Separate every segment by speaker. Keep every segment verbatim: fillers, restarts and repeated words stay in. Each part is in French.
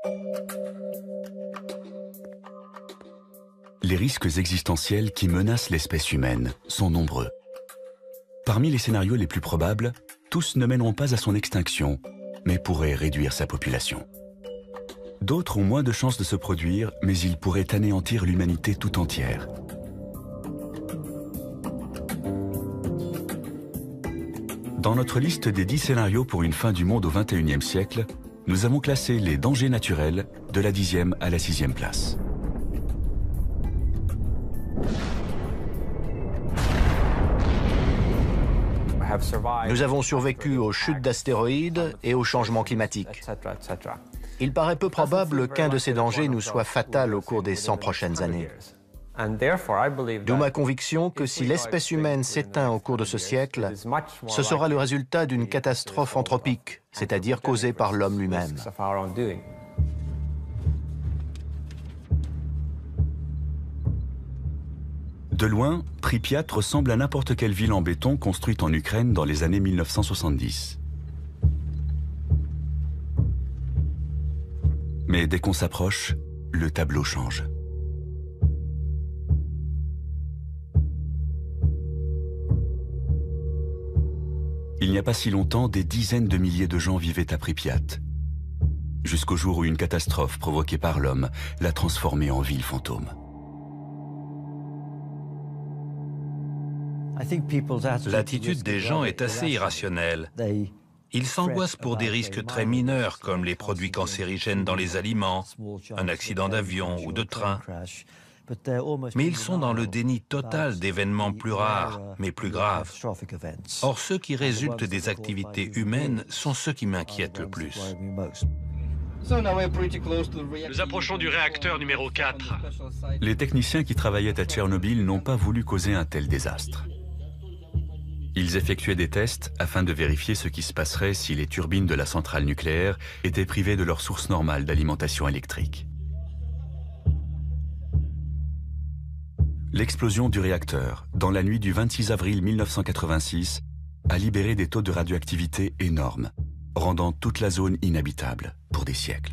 Speaker 1: Les risques existentiels qui menacent l'espèce humaine sont nombreux. Parmi les scénarios les plus probables, tous ne mèneront pas à son extinction, mais pourraient réduire sa population. D'autres ont moins de chances de se produire, mais ils pourraient anéantir l'humanité tout entière. Dans notre liste des dix scénarios pour une fin du monde au vingt et unième siècle, nous avons classé les dangers naturels de la dixième à la sixième place.
Speaker 2: Nous avons survécu aux chutes d'astéroïdes et aux changements climatiques. Il paraît peu probable qu'un de ces dangers nous soit fatal au cours des cent prochaines années. D'où ma conviction que si l'espèce humaine s'éteint au cours de ce siècle, ce sera le résultat d'une catastrophe anthropique, c'est-à-dire causée par l'homme lui-même.
Speaker 1: De loin, Pripyat ressemble à n'importe quelle ville en béton construite en Ukraine dans les années mille neuf cent soixante-dix. Mais dès qu'on s'approche, le tableau change. Il n'y a pas si longtemps, des dizaines de milliers de gens vivaient à Pripyat, jusqu'au jour où une catastrophe provoquée par l'homme l'a transformée en ville fantôme.
Speaker 3: L'attitude des gens est assez irrationnelle. Ils s'angoissent pour des risques très mineurs, comme les produits cancérigènes dans les aliments, un accident d'avion ou de train. Mais ils sont dans le déni total d'événements plus rares, mais plus graves. Or, ceux qui résultent des activités humaines sont ceux qui m'inquiètent le plus.
Speaker 4: Nous approchons du réacteur numéro quatre.
Speaker 1: Les techniciens qui travaillaient à Tchernobyl n'ont pas voulu causer un tel désastre. Ils effectuaient des tests afin de vérifier ce qui se passerait si les turbines de la centrale nucléaire étaient privées de leur source normale d'alimentation électrique. L'explosion du réacteur, dans la nuit du vingt-six avril mille neuf cent quatre-vingt-six, a libéré des taux de radioactivité énormes, rendant toute la zone inhabitable pour des siècles.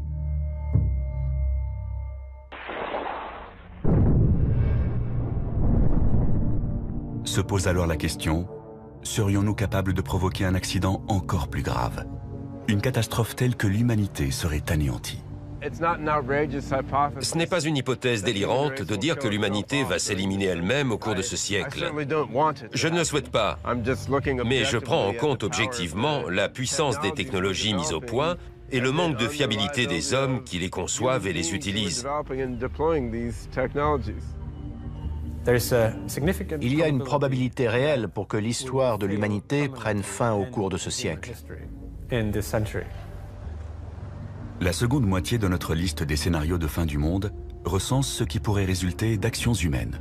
Speaker 1: Se pose alors la question, serions-nous capables de provoquer un accident encore plus grave? Une catastrophe telle que l'humanité serait anéantie.
Speaker 5: Ce n'est pas une hypothèse délirante de dire que l'humanité va s'éliminer elle-même au cours de ce siècle. Je ne le souhaite pas, mais je prends en compte objectivement la puissance des technologies mises au point et le manque de fiabilité des hommes qui les conçoivent et les utilisent.
Speaker 2: Il y a une probabilité réelle pour que l'histoire de l'humanité prenne fin au cours de ce siècle.
Speaker 1: La seconde moitié de notre liste des scénarios de fin du monde recense ce qui pourrait résulter d'actions humaines.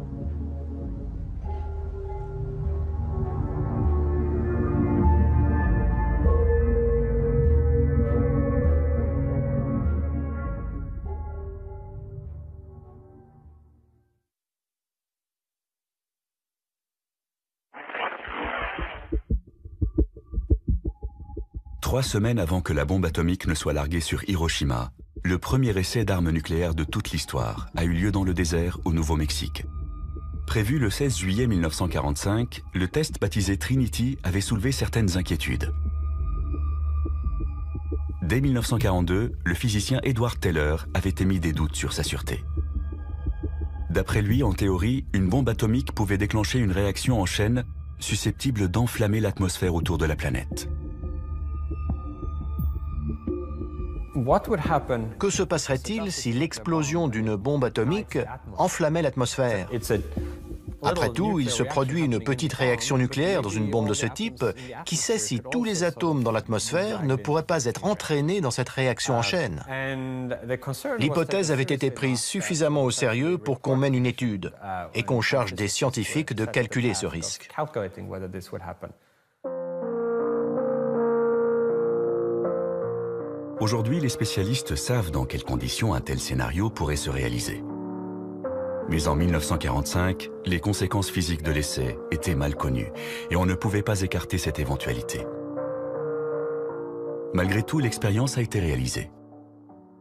Speaker 1: Trois semaines avant que la bombe atomique ne soit larguée sur Hiroshima, le premier essai d'armes nucléaires de toute l'histoire a eu lieu dans le désert au Nouveau-Mexique. Prévu le seize juillet mille neuf cent quarante-cinq, le test baptisé Trinity avait soulevé certaines inquiétudes. Dès mille neuf cent quarante-deux, le physicien Edward Teller avait émis des doutes sur sa sûreté. D'après lui, en théorie, une bombe atomique pouvait déclencher une réaction en chaîne susceptible d'enflammer l'atmosphère autour de la planète.
Speaker 2: Que se passerait-il si l'explosion d'une bombe atomique enflammait l'atmosphère? Après tout, il se produit une petite réaction nucléaire dans une bombe de ce type. Qui sait si tous les atomes dans l'atmosphère ne pourraient pas être entraînés dans cette réaction en chaîne? L'hypothèse avait été prise suffisamment au sérieux pour qu'on mène une étude et qu'on charge des scientifiques de calculer ce risque.
Speaker 1: Aujourd'hui, les spécialistes savent dans quelles conditions un tel scénario pourrait se réaliser. Mais en mille neuf cent quarante-cinq, les conséquences physiques de l'essai étaient mal connues et on ne pouvait pas écarter cette éventualité. Malgré tout, l'expérience a été réalisée.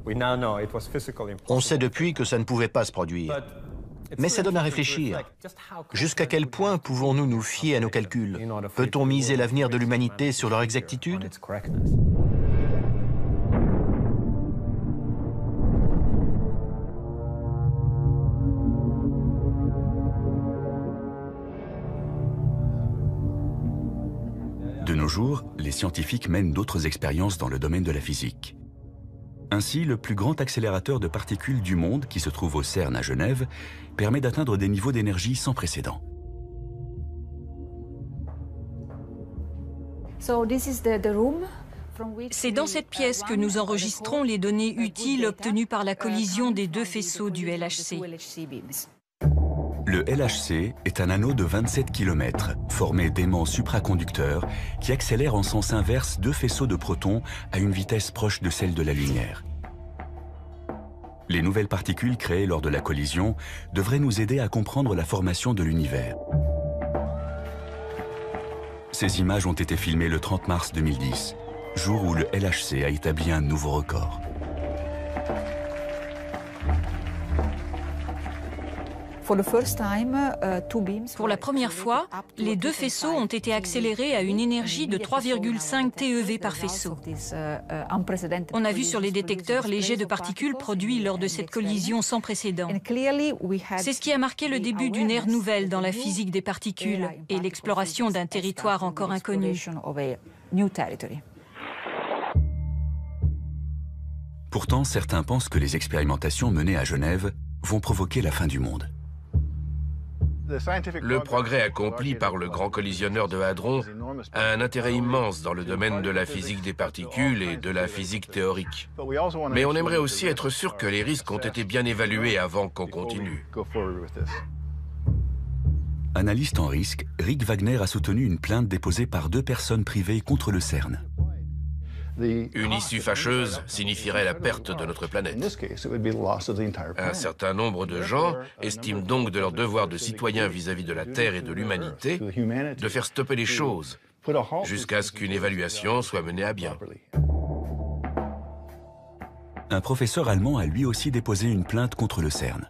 Speaker 2: On sait depuis que ça ne pouvait pas se produire. Mais ça donne à réfléchir. Jusqu'à quel point pouvons-nous nous fier à nos calculs? Peut-on miser l'avenir de l'humanité sur leur exactitude?
Speaker 1: De nos jours, les scientifiques mènent d'autres expériences dans le domaine de la physique. Ainsi, le plus grand accélérateur de particules du monde, qui se trouve au CERN à Genève, permet d'atteindre des niveaux d'énergie sans précédent.
Speaker 6: C'est dans cette pièce que nous enregistrons les données utiles obtenues par la collision des deux faisceaux du L H C.
Speaker 1: Le L H C est un anneau de vingt-sept kilomètres, formé d'aimants supraconducteurs qui accélèrent en sens inverse deux faisceaux de protons à une vitesse proche de celle de la lumière. Les nouvelles particules créées lors de la collision devraient nous aider à comprendre la formation de l'univers. Ces images ont été filmées le trente mars deux mille dix, jour où le L H C a établi un nouveau record.
Speaker 6: Pour la première fois, les deux faisceaux ont été accélérés à une énergie de trois virgule cinq TeV par faisceau. On a vu sur les détecteurs les jets de particules produits lors de cette collision sans précédent. C'est ce qui a marqué le début d'une ère nouvelle dans la physique des particules et l'exploration d'un territoire encore inconnu.
Speaker 1: Pourtant, certains pensent que les expérimentations menées à Genève vont provoquer la fin du monde.
Speaker 5: Le progrès accompli par le grand collisionneur de hadrons a un intérêt immense dans le domaine de la physique des particules et de la physique théorique. Mais on aimerait aussi être sûr que les risques ont été bien évalués avant qu'on continue.
Speaker 1: Analyste en risque, Rick Wagner a soutenu une plainte déposée par deux personnes privées contre le CERN.
Speaker 5: Une issue fâcheuse signifierait la perte de notre planète. Un certain nombre de gens estiment donc de leur devoir de citoyen vis-à-vis de la Terre et de l'humanité de faire stopper les choses jusqu'à ce qu'une évaluation soit menée à bien.
Speaker 1: Un professeur allemand a lui aussi déposé une plainte contre le CERN.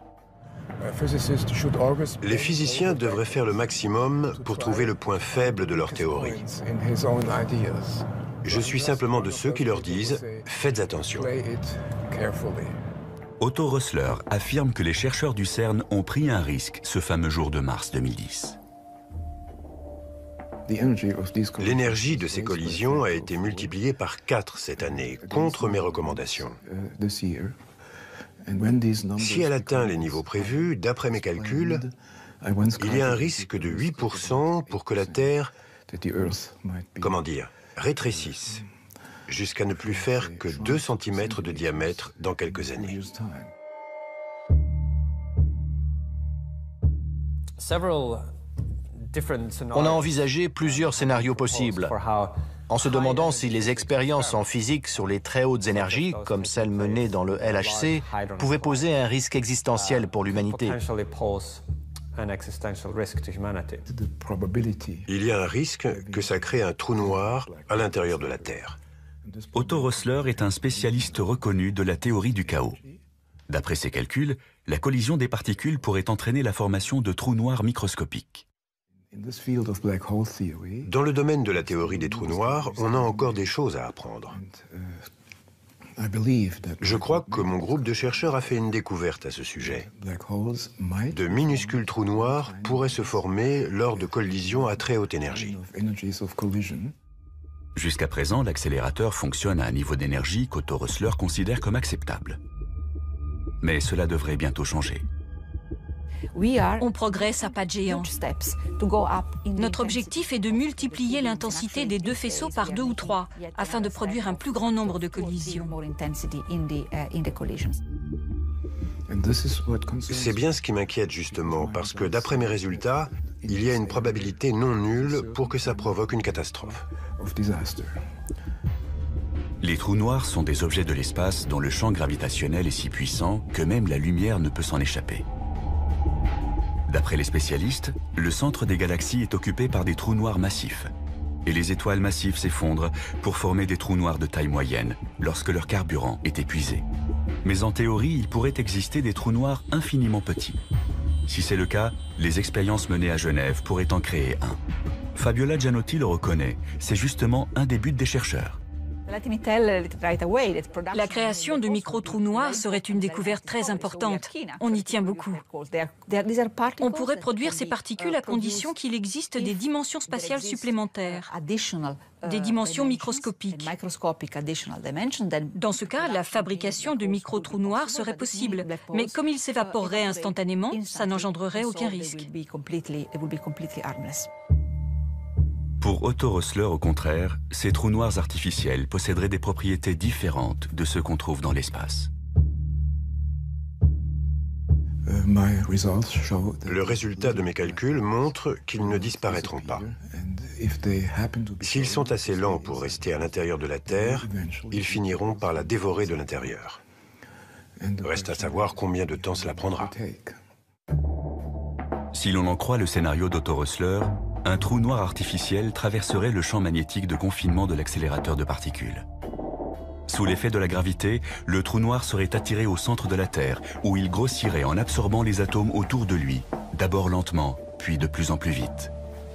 Speaker 7: Les physiciens devraient faire le maximum pour trouver le point faible de leur théorie. Je suis simplement de ceux qui leur disent « faites attention ».
Speaker 1: Otto Rössler affirme que les chercheurs du CERN ont pris un risque ce fameux jour de mars deux mille dix.
Speaker 7: L'énergie de ces collisions a été multipliée par quatre cette année, contre mes recommandations. Si elle atteint les niveaux prévus, d'après mes calculs, il y a un risque de huit pour cent pour que la Terre, comment dire, rétrécisse, jusqu'à ne plus faire que deux centimètres de diamètre dans quelques années.
Speaker 2: On a envisagé plusieurs scénarios possibles, en se demandant si les expériences en physique sur les très hautes énergies, comme celles menées dans le L H C, pouvaient poser un risque existentiel pour l'humanité.
Speaker 7: Il y a un risque que ça crée un trou noir à l'intérieur de la Terre.
Speaker 1: Otto Rössler est un spécialiste reconnu de la théorie du chaos. D'après ses calculs, la collision des particules pourrait entraîner la formation de trous noirs microscopiques.
Speaker 7: Dans le domaine de la théorie des trous noirs, on a encore des choses à apprendre. Je crois que mon groupe de chercheurs a fait une découverte à ce sujet. De minuscules trous noirs pourraient se former lors de collisions à très haute énergie.
Speaker 1: Jusqu'à présent, l'accélérateur fonctionne à un niveau d'énergie qu'Otto Rössler considère comme acceptable. Mais cela devrait bientôt changer.
Speaker 6: On progresse à pas de géant. Notre objectif est de multiplier l'intensité des deux faisceaux par deux ou trois, afin de produire un plus grand nombre de collisions.
Speaker 7: C'est bien ce qui m'inquiète justement, parce que d'après mes résultats, il y a une probabilité non nulle pour que ça provoque une catastrophe.
Speaker 1: Les trous noirs sont des objets de l'espace dont le champ gravitationnel est si puissant que même la lumière ne peut s'en échapper. D'après les spécialistes, le centre des galaxies est occupé par des trous noirs massifs. Et les étoiles massives s'effondrent pour former des trous noirs de taille moyenne lorsque leur carburant est épuisé. Mais en théorie, il pourrait exister des trous noirs infiniment petits. Si c'est le cas, les expériences menées à Genève pourraient en créer un. Fabiola Gianotti le reconnaît, c'est justement un des buts des chercheurs.
Speaker 6: La création de micro-trous noirs serait une découverte très importante. On y tient beaucoup. On pourrait produire ces particules à condition qu'il existe des dimensions spatiales supplémentaires, des dimensions microscopiques. Dans ce cas, la fabrication de micro-trous noirs serait possible, mais comme ils s'évaporeraient instantanément, ça n'engendrerait aucun risque.
Speaker 1: Pour Otto Rössler, au contraire, ces trous noirs artificiels posséderaient des propriétés différentes de ceux qu'on trouve dans l'espace.
Speaker 7: Le résultat de mes calculs montre qu'ils ne disparaîtront pas. S'ils sont assez lents pour rester à l'intérieur de la Terre, ils finiront par la dévorer de l'intérieur. Reste à savoir combien de temps cela prendra.
Speaker 1: Si l'on en croit le scénario d'Otto Rössler, un trou noir artificiel traverserait le champ magnétique de confinement de l'accélérateur de particules. Sous l'effet de la gravité, le trou noir serait attiré au centre de la Terre, où il grossirait en absorbant les atomes autour de lui, d'abord lentement, puis de plus en plus vite.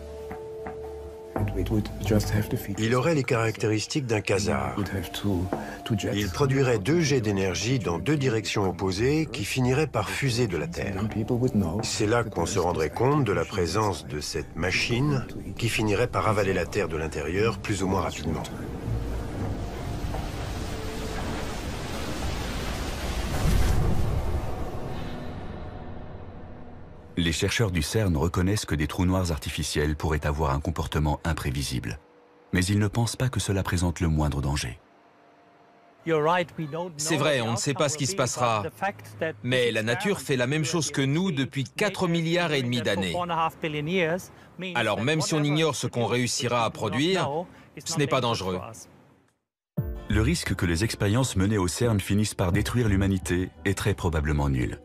Speaker 7: Il aurait les caractéristiques d'un quasar. Il produirait deux jets d'énergie dans deux directions opposées qui finiraient par fuser de la Terre. C'est là qu'on se rendrait compte de la présence de cette machine qui finirait par avaler la Terre de l'intérieur plus ou moins rapidement.
Speaker 1: Les chercheurs du CERN reconnaissent que des trous noirs artificiels pourraient avoir un comportement imprévisible. Mais ils ne pensent pas que cela présente le moindre danger.
Speaker 8: C'est vrai, on ne sait pas ce qui se passera. Mais la nature fait la même chose que nous depuis quatre milliards et demi d'années. Alors même si on ignore ce qu'on réussira à produire, ce n'est pas dangereux.
Speaker 1: Le risque que les expériences menées au CERN finissent par détruire l'humanité est très probablement nul.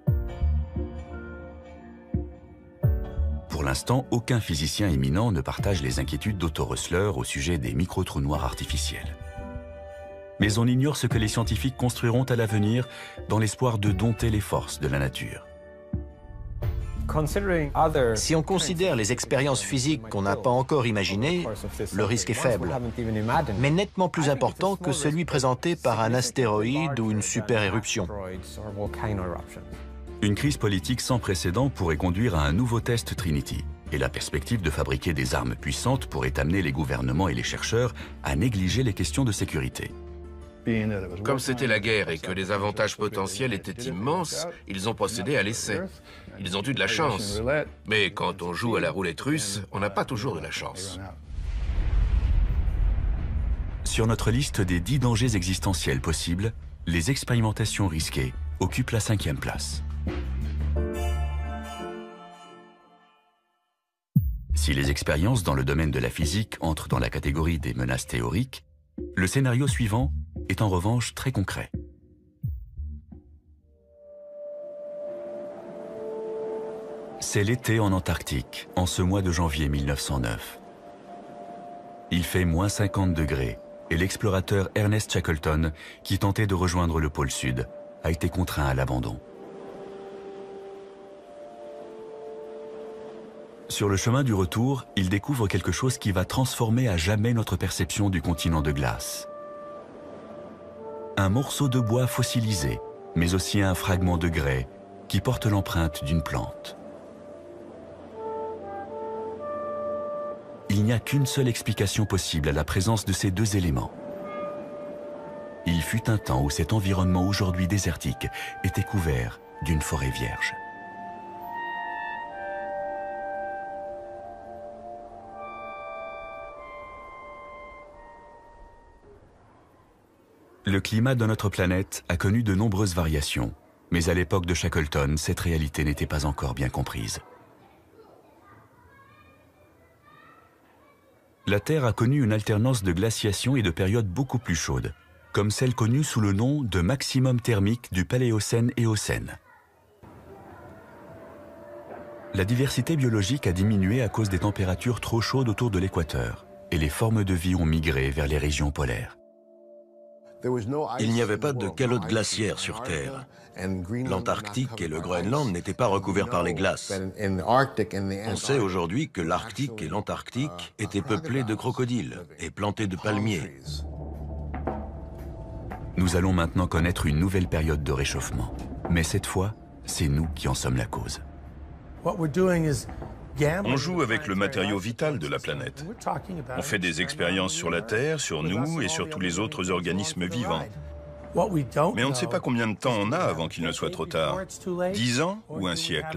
Speaker 1: Pour l'instant, aucun physicien éminent ne partage les inquiétudes d'Otto Rössler au sujet des micro-trous noirs artificiels. Mais on ignore ce que les scientifiques construiront à l'avenir dans l'espoir de dompter les forces de la nature.
Speaker 2: Si on considère les expériences physiques qu'on n'a pas encore imaginées, le risque est faible, mais nettement plus important que celui présenté par un astéroïde ou une super-éruption.
Speaker 1: Une crise politique sans précédent pourrait conduire à un nouveau test Trinity, et la perspective de fabriquer des armes puissantes pourrait amener les gouvernements et les chercheurs à négliger les questions de sécurité.
Speaker 9: Comme c'était la guerre et que les avantages potentiels étaient immenses, ils ont procédé à l'essai. Ils ont eu de la chance. Mais quand on joue à la roulette russe, on n'a pas toujours de la chance.
Speaker 1: Sur notre liste des dix dangers existentiels possibles, les expérimentations risquées occupent la cinquième place. Si les expériences dans le domaine de la physique entrent dans la catégorie des menaces théoriques, le scénario suivant est en revanche très concret. C'est l'été en Antarctique, en ce mois de janvier mille neuf cent neuf. Il fait moins cinquante degrés et l'explorateur Ernest Shackleton, qui tentait de rejoindre le pôle Sud, a été contraint à l'abandon. Sur le chemin du retour, il découvre quelque chose qui va transformer à jamais notre perception du continent de glace. Un morceau de bois fossilisé, mais aussi un fragment de grès qui porte l'empreinte d'une plante. Il n'y a qu'une seule explication possible à la présence de ces deux éléments. Il fut un temps où cet environnement aujourd'hui désertique était couvert d'une forêt vierge. Le climat de notre planète a connu de nombreuses variations, mais à l'époque de Shackleton, cette réalité n'était pas encore bien comprise. La Terre a connu une alternance de glaciation et de périodes beaucoup plus chaudes, comme celle connue sous le nom de maximum thermique du Paléocène-Éocène. La diversité biologique a diminué à cause des températures trop chaudes autour de l'équateur, et les formes de vie ont migré vers les régions polaires.
Speaker 10: Il n'y avait pas de calotte glaciaire sur Terre. L'Antarctique et le Groenland n'étaient pas recouverts par les glaces. On sait aujourd'hui que l'Arctique et l'Antarctique étaient peuplés de crocodiles et plantés de palmiers.
Speaker 1: Nous allons maintenant connaître une nouvelle période de réchauffement. Mais cette fois, c'est nous qui en sommes la cause.
Speaker 11: On joue avec le matériau vital de la planète. On fait des expériences sur la Terre, sur nous et sur tous les autres organismes vivants. Mais on ne sait pas combien de temps on a avant qu'il ne soit trop tard. Dix ans ou un siècle?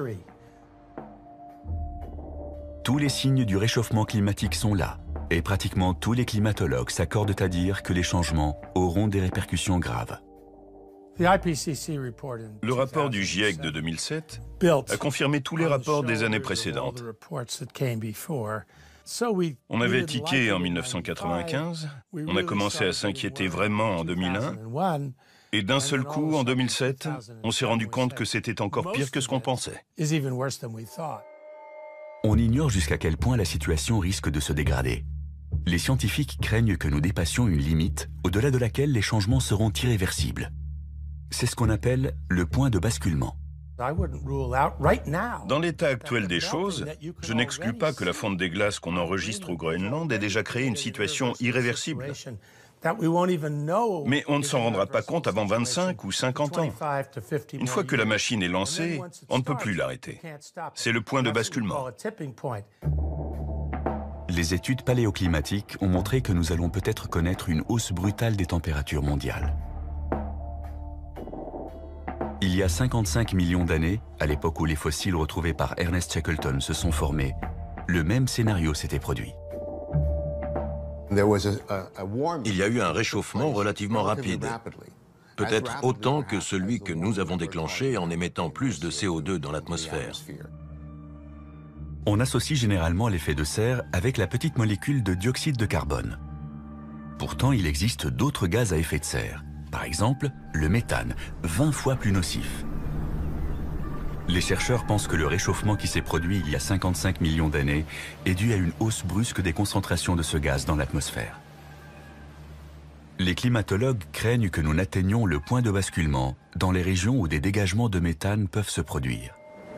Speaker 1: Tous les signes du réchauffement climatique sont là. Et pratiquement tous les climatologues s'accordent à dire que les changements auront des répercussions graves.
Speaker 11: Le rapport du GIEC de deux mille sept a confirmé tous les rapports des années précédentes. On avait tiqué en mille neuf cent quatre-vingt-quinze, on a commencé à s'inquiéter vraiment en deux mille un, et d'un seul coup, en deux mille sept, on s'est rendu compte que c'était encore pire que ce qu'on pensait.
Speaker 1: On ignore jusqu'à quel point la situation risque de se dégrader. Les scientifiques craignent que nous dépassions une limite au-delà de laquelle les changements seront irréversibles. C'est ce qu'on appelle le point de basculement.
Speaker 11: Dans l'état actuel des choses, je n'exclus pas que la fonte des glaces qu'on enregistre au Groenland ait déjà créé une situation irréversible. Mais on ne s'en rendra pas compte avant vingt-cinq ou cinquante ans. Une fois que la machine est lancée, on ne peut plus l'arrêter. C'est le point de basculement.
Speaker 1: Les études paléoclimatiques ont montré que nous allons peut-être connaître une hausse brutale des températures mondiales. Il y a cinquante-cinq millions d'années, à l'époque où les fossiles retrouvés par Ernest Shackleton se sont formés, le même scénario s'était produit.
Speaker 10: Il y a eu un réchauffement relativement rapide, peut-être autant que celui que nous avons déclenché en émettant plus de C O deux dans l'atmosphère.
Speaker 1: On associe généralement l'effet de serre avec la petite molécule de dioxyde de carbone. Pourtant, il existe d'autres gaz à effet de serre. Par exemple, le méthane, vingt fois plus nocif. Les chercheurs pensent que le réchauffement qui s'est produit il y a cinquante-cinq millions d'années est dû à une hausse brusque des concentrations de ce gaz dans l'atmosphère. Les climatologues craignent que nous n'atteignions le point de basculement dans les régions où des dégagements de méthane peuvent se produire.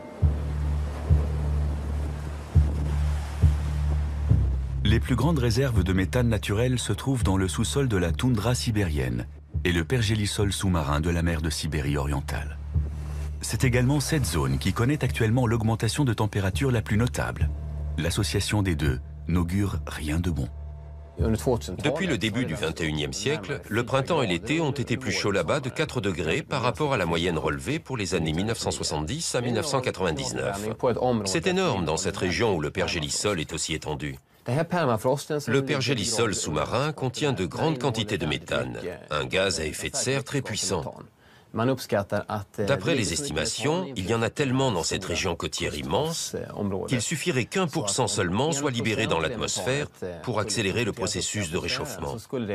Speaker 1: Les plus grandes réserves de méthane naturel se trouvent dans le sous-sol de la toundra sibérienne et le pergélisol sous-marin de la mer de Sibérie orientale. C'est également cette zone qui connaît actuellement l'augmentation de température la plus notable. L'association des deux n'augure rien de bon.
Speaker 5: Depuis le début du vingt et unième siècle, le printemps et l'été ont été plus chauds là-bas de quatre degrés par rapport à la moyenne relevée pour les années mille neuf cent soixante-dix à mille neuf cent quatre-vingt-dix-neuf. C'est énorme dans cette région où le pergélisol est aussi étendu. Le pergélisol sous-marin contient de grandes quantités de méthane, un gaz à effet de serre très puissant. D'après les estimations, il y en a tellement dans cette région côtière immense qu'il suffirait qu'un pour cent seulement soit libéré dans l'atmosphère pour accélérer le processus de réchauffement.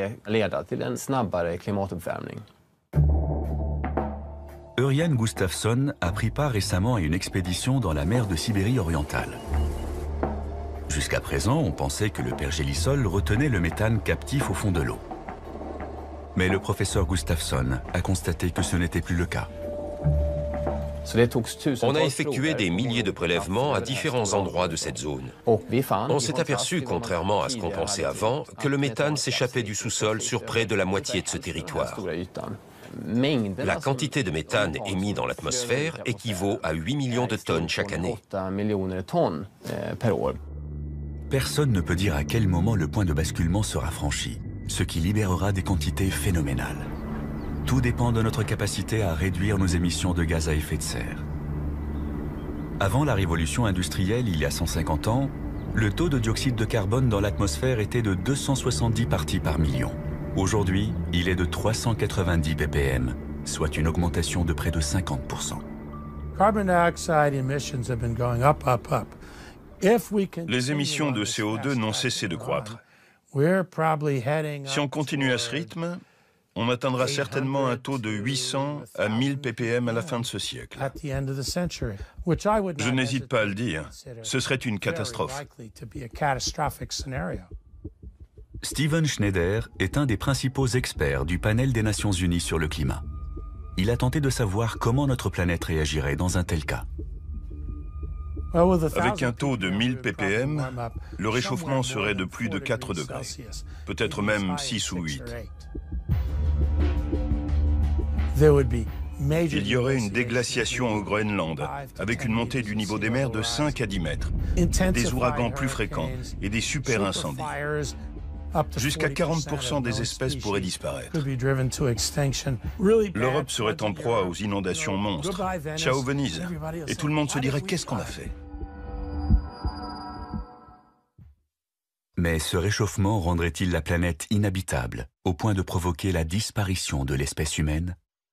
Speaker 1: Örjan Gustafsson a pris part récemment à une expédition dans la mer de Sibérie orientale. Jusqu'à présent, on pensait que le pergélisol retenait le méthane captif au fond de l'eau. Mais le professeur Gustafsson a constaté que ce n'était plus le cas.
Speaker 5: On a effectué des milliers de prélèvements à différents endroits de cette zone. On s'est aperçu, contrairement à ce qu'on pensait avant, que le méthane s'échappait du sous-sol sur près de la moitié de ce territoire. La quantité de méthane émise dans l'atmosphère équivaut à huit millions de tonnes chaque année.
Speaker 1: Personne ne peut dire à quel moment le point de basculement sera franchi, ce qui libérera des quantités phénoménales. Tout dépend de notre capacité à réduire nos émissions de gaz à effet de serre. Avant la révolution industrielle, il y a cent cinquante ans, le taux de dioxyde de carbone dans l'atmosphère était de deux cent soixante-dix parties par million. Aujourd'hui, il est de trois cent quatre-vingt-dix ppm, soit une augmentation de près de cinquante pour cent.
Speaker 11: Les émissions de C O deux n'ont cessé de croître. Si on continue à ce rythme, on atteindra certainement un taux de huit cents à mille ppm à la fin de ce siècle. Je n'hésite pas à le dire, ce serait une catastrophe.
Speaker 1: Steven Schneider est un des principaux experts du panel des Nations Unies sur le climat. Il a tenté de savoir comment notre planète réagirait dans un tel cas.
Speaker 11: Avec un taux de mille ppm, le réchauffement serait de plus de quatre degrés, peut-être même six ou huit. Il y aurait une déglaciation au Groenland, avec une montée du niveau des mers de cinq à dix mètres, des ouragans plus fréquents et des super incendies. Jusqu'à quarante pour cent des espèces pourraient disparaître. L'Europe serait en proie aux inondations monstres. Ciao Venise. Et tout le monde se dirait qu'est-ce qu'on a fait?
Speaker 1: Mais ce réchauffement rendrait-il la planète inhabitable, au point de provoquer la disparition de l'espèce humaine?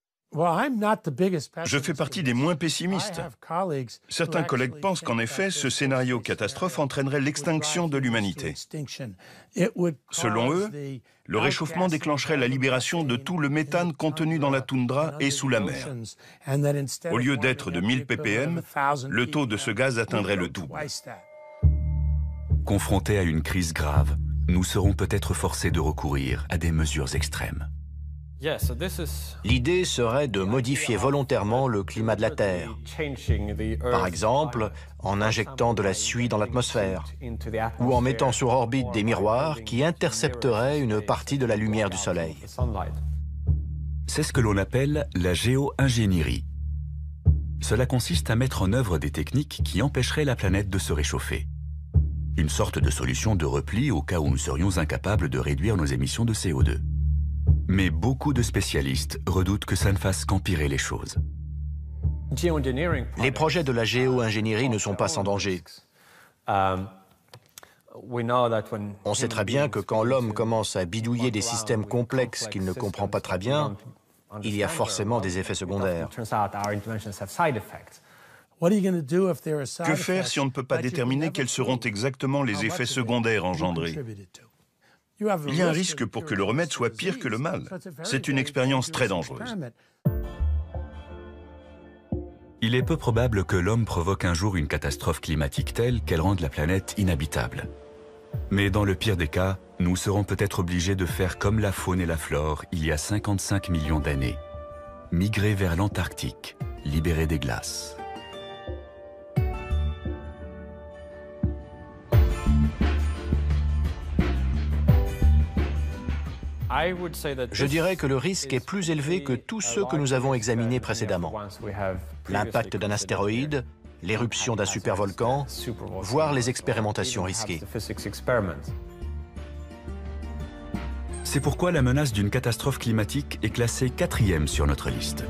Speaker 11: Je fais partie des moins pessimistes. Certains collègues pensent qu'en effet, ce scénario catastrophe entraînerait l'extinction de l'humanité. Selon eux, le réchauffement déclencherait la libération de tout le méthane contenu dans la toundra et sous la mer. Au lieu d'être de mille ppm, le taux de ce gaz atteindrait le double.
Speaker 1: Confrontés à une crise grave, nous serons peut-être forcés de recourir à des mesures extrêmes.
Speaker 2: L'idée serait de modifier volontairement le climat de la Terre. Par exemple, en injectant de la suie dans l'atmosphère ou en mettant sur orbite des miroirs qui intercepteraient une partie de la lumière du Soleil.
Speaker 1: C'est ce que l'on appelle la géo-ingénierie. Cela consiste à mettre en œuvre des techniques qui empêcheraient la planète de se réchauffer. Une sorte de solution de repli au cas où nous serions incapables de réduire nos émissions de C O deux. Mais beaucoup de spécialistes redoutent que ça ne fasse qu'empirer les choses.
Speaker 2: Les projets de la géo-ingénierie ne sont pas sans danger. On sait très bien que quand l'homme commence à bidouiller des systèmes complexes qu'il ne comprend pas très bien, il y a forcément des effets secondaires.
Speaker 11: Que faire si on ne peut pas déterminer quels seront exactement les effets secondaires engendrés? Il y a un risque pour que le remède soit pire que le mal. C'est une expérience très dangereuse.
Speaker 1: Il est peu probable que l'homme provoque un jour une catastrophe climatique telle qu'elle rende la planète inhabitable. Mais dans le pire des cas, nous serons peut-être obligés de faire comme la faune et la flore il y a cinquante-cinq millions d'années. Migrer vers l'Antarctique, libérer des glaces.
Speaker 2: Je dirais que le risque est plus élevé que tous ceux que nous avons examinés précédemment. L'impact d'un astéroïde, l'éruption d'un supervolcan, voire les expérimentations risquées.
Speaker 1: C'est pourquoi la menace d'une catastrophe climatique est classée quatrième sur notre liste.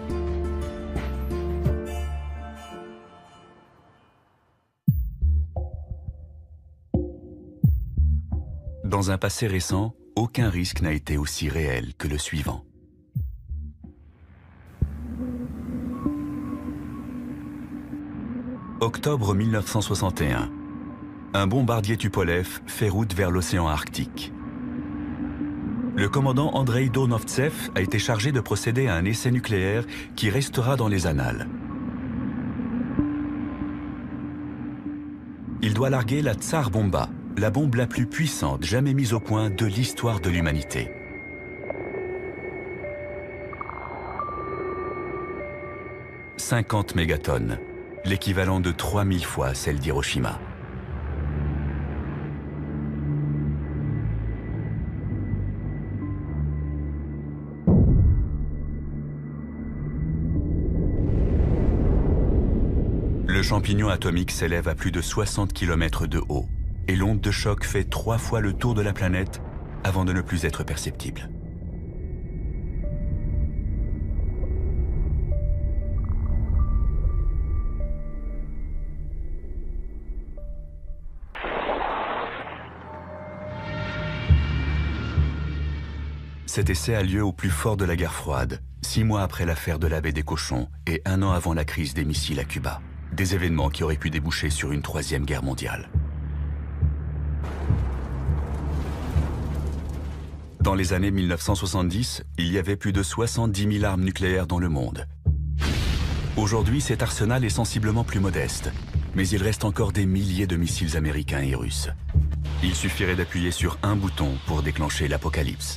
Speaker 1: Dans un passé récent, aucun risque n'a été aussi réel que le suivant. Octobre mille neuf cent soixante et un. Un bombardier Tupolev fait route vers l'océan Arctique. Le commandant Andrei Donovtsev a été chargé de procéder à un essai nucléaire qui restera dans les annales. Il doit larguer la Tsar Bomba, la bombe la plus puissante jamais mise au point de l'histoire de l'humanité. cinquante mégatonnes, l'équivalent de trois mille fois celle d'Hiroshima. Le champignon atomique s'élève à plus de soixante kilomètres de haut. Et l'onde de choc fait trois fois le tour de la planète avant de ne plus être perceptible. Cet essai a lieu au plus fort de la guerre froide, six mois après l'affaire de la baie des Cochons et un an avant la crise des missiles à Cuba. Des événements qui auraient pu déboucher sur une troisième guerre mondiale. Dans les années mille neuf cent soixante-dix, il y avait plus de soixante-dix mille armes nucléaires dans le monde. Aujourd'hui, cet arsenal est sensiblement plus modeste, mais il reste encore des milliers de missiles américains et russes. Il suffirait d'appuyer sur un bouton pour déclencher l'apocalypse.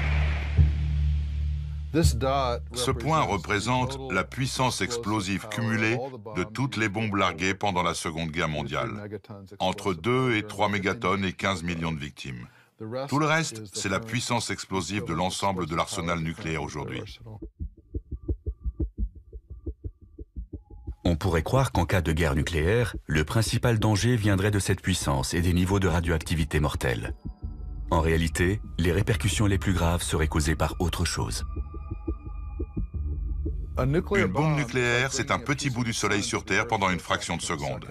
Speaker 12: Ce point représente la puissance explosive cumulée de toutes les bombes larguées pendant la Seconde Guerre mondiale, entre deux et trois mégatonnes et quinze millions de victimes. Tout le reste, c'est la puissance explosive de l'ensemble de l'arsenal nucléaire aujourd'hui.
Speaker 1: On pourrait croire qu'en cas de guerre nucléaire, le principal danger viendrait de cette puissance et des niveaux de radioactivité mortels. En réalité, les répercussions les plus graves seraient causées par autre chose.
Speaker 12: Une bombe nucléaire, c'est un petit bout du Soleil sur Terre pendant une fraction de seconde.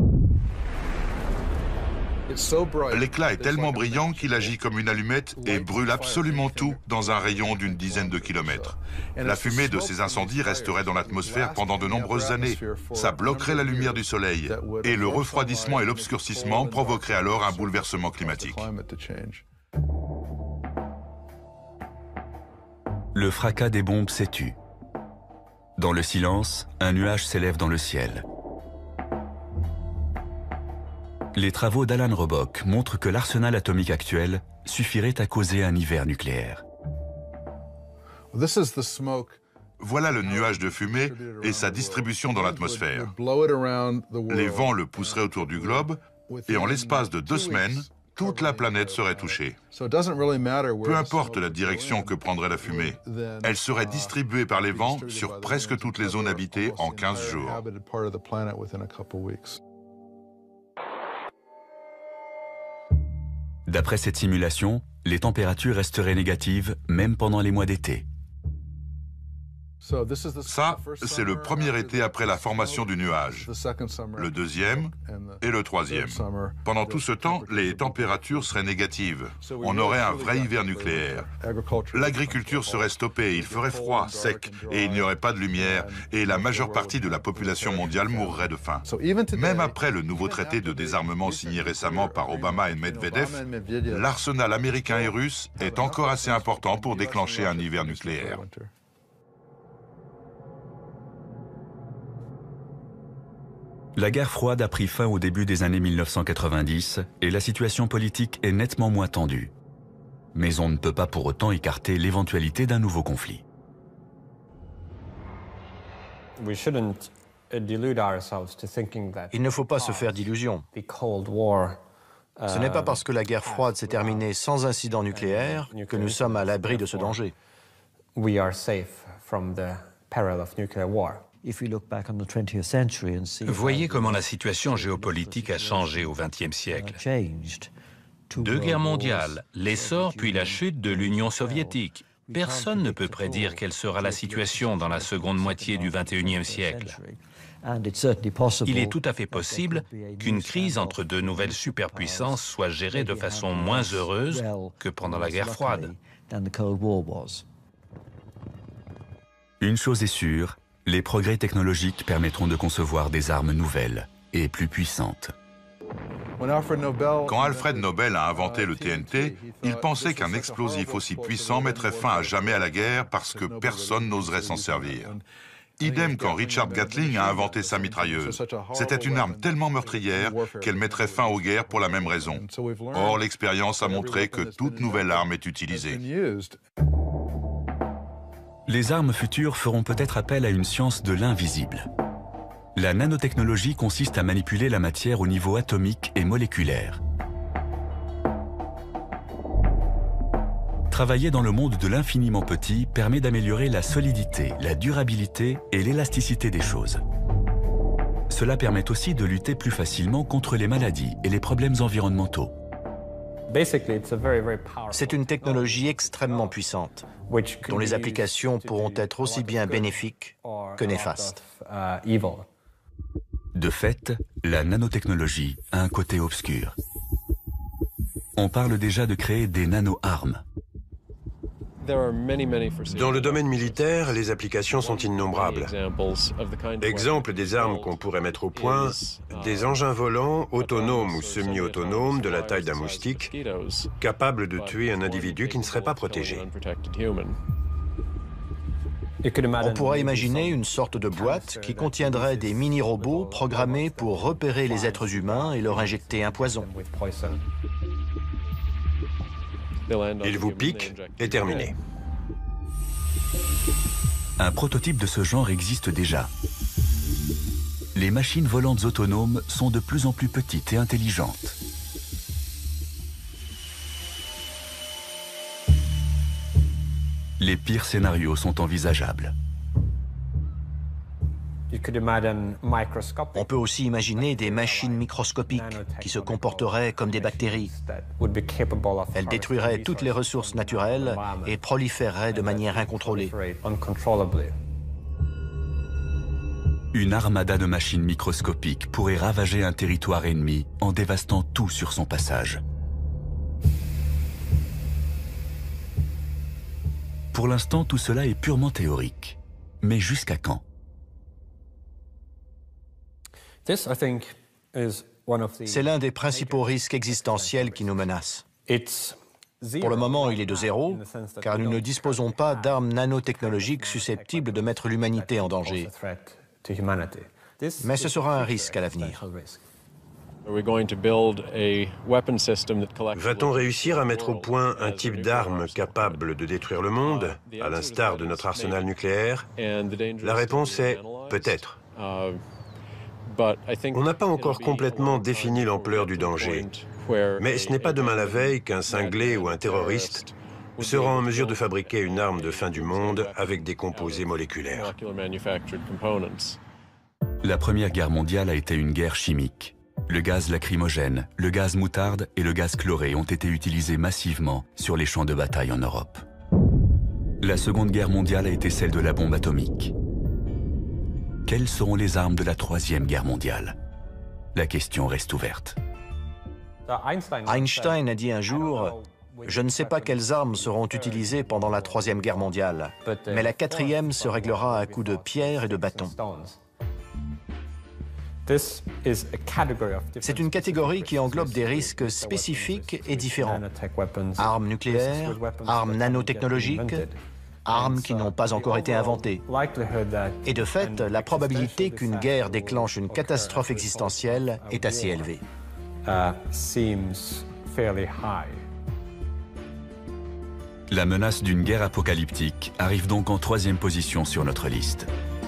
Speaker 12: L'éclat est tellement brillant qu'il agit comme une allumette et brûle absolument tout dans un rayon d'une dizaine de kilomètres. La fumée de ces incendies resterait dans l'atmosphère pendant de nombreuses années. Ça bloquerait la lumière du Soleil et le refroidissement et l'obscurcissement provoqueraient alors un bouleversement climatique.
Speaker 1: Le fracas des bombes s'est tu. Dans le silence, un nuage s'élève dans le ciel. Les travaux d'Alan Robock montrent que l'arsenal atomique actuel suffirait à causer un hiver nucléaire.
Speaker 12: Voilà le nuage de fumée et sa distribution dans l'atmosphère. Les vents le pousseraient autour du globe et en l'espace de deux semaines, toute la planète serait touchée. Peu importe la direction que prendrait la fumée, elle serait distribuée par les vents sur presque toutes les zones habitées en quinze jours.
Speaker 1: D'après cette simulation, les températures resteraient négatives même pendant les mois d'été.
Speaker 12: Ça, c'est le premier été après la formation du nuage, le deuxième et le troisième. Pendant tout ce temps, les températures seraient négatives. On aurait un vrai hiver nucléaire. L'agriculture serait stoppée, il ferait froid, sec, et il n'y aurait pas de lumière, et la majeure partie de la population mondiale mourrait de faim. Même après le nouveau traité de désarmement signé récemment par Obama et Medvedev, l'arsenal américain et russe est encore assez important pour déclencher un hiver nucléaire.
Speaker 1: La guerre froide a pris fin au début des années mille neuf cent quatre-vingt-dix et la situation politique est nettement moins tendue. Mais on ne peut pas pour autant écarter l'éventualité d'un nouveau conflit.
Speaker 2: Il ne faut pas se faire d'illusions. Ce n'est pas parce que la guerre froide s'est terminée sans incident nucléaire que nous sommes à l'abri de ce danger.
Speaker 3: Voyez comment la situation géopolitique a changé au vingtième siècle. Deux guerres mondiales, l'essor puis la chute de l'Union soviétique. Personne ne peut prédire quelle sera la situation dans la seconde moitié du vingt et unième siècle. Il est tout à fait possible qu'une crise entre deux nouvelles superpuissances soit gérée de façon moins heureuse que pendant la guerre froide.
Speaker 1: Une chose est sûre, les progrès technologiques permettront de concevoir des armes nouvelles et plus puissantes.
Speaker 12: Quand Alfred Nobel a inventé le T N T, il pensait qu'un explosif aussi puissant mettrait fin à jamais à la guerre parce que personne n'oserait s'en servir. Idem quand Richard Gatling a inventé sa mitrailleuse. C'était une arme tellement meurtrière qu'elle mettrait fin aux guerres pour la même raison. Or, l'expérience a montré que toute nouvelle arme est utilisée.
Speaker 1: Les armes futures feront peut-être appel à une science de l'invisible. La nanotechnologie consiste à manipuler la matière au niveau atomique et moléculaire. Travailler dans le monde de l'infiniment petit permet d'améliorer la solidité, la durabilité et l'élasticité des choses. Cela permet aussi de lutter plus facilement contre les maladies et les problèmes environnementaux.
Speaker 2: C'est une technologie extrêmement puissante, dont les applications pourront être aussi bien bénéfiques que néfastes.
Speaker 1: De fait, la nanotechnologie a un côté obscur. On parle déjà de créer des nano-armes.
Speaker 7: Dans le domaine militaire, les applications sont innombrables. Exemple des armes qu'on pourrait mettre au point, des engins volants autonomes ou semi-autonomes de la taille d'un moustique, capables de tuer un individu qui ne serait pas protégé.
Speaker 2: On pourrait imaginer une sorte de boîte qui contiendrait des mini-robots programmés pour repérer les êtres humains et leur injecter un poison.
Speaker 7: Ils vous piquent et terminé.
Speaker 1: Un prototype de ce genre existe déjà. Les machines volantes autonomes sont de plus en plus petites et intelligentes. Les pires scénarios sont envisageables.
Speaker 2: On peut aussi imaginer des machines microscopiques qui se comporteraient comme des bactéries. Elles détruiraient toutes les ressources naturelles et proliféreraient de manière incontrôlée.
Speaker 1: Une armada de machines microscopiques pourrait ravager un territoire ennemi en dévastant tout sur son passage. Pour l'instant, tout cela est purement théorique. Mais jusqu'à quand?
Speaker 2: C'est l'un des principaux risques existentiels qui nous menacent. Pour le moment, il est de zéro, car nous ne disposons pas d'armes nanotechnologiques susceptibles de mettre l'humanité en danger. Mais ce sera un risque à l'avenir.
Speaker 7: Va-t-on réussir à mettre au point un type d'arme capable de détruire le monde, à l'instar de notre arsenal nucléaire? La réponse est peut-être. On n'a pas encore complètement défini l'ampleur du danger, mais ce n'est pas demain la veille qu'un cinglé ou un terroriste sera en mesure de fabriquer une arme de fin du monde avec des composés moléculaires.
Speaker 1: La Première Guerre mondiale a été une guerre chimique. Le gaz lacrymogène, le gaz moutarde et le gaz chloré ont été utilisés massivement sur les champs de bataille en Europe. La Seconde Guerre mondiale a été celle de la bombe atomique. Quelles seront les armes de la Troisième Guerre mondiale? La question reste ouverte.
Speaker 2: Einstein a dit un jour « Je ne sais pas quelles armes seront utilisées pendant la Troisième Guerre mondiale, mais la quatrième se réglera à coups de pierre et de bâton. » C'est une catégorie qui englobe des risques spécifiques et différents. Armes nucléaires, armes nanotechnologiques, armes qui n'ont pas encore été inventées. Et de fait, la probabilité qu'une guerre déclenche une catastrophe existentielle est assez élevée.
Speaker 1: La menace d'une guerre apocalyptique arrive donc en troisième position sur notre liste.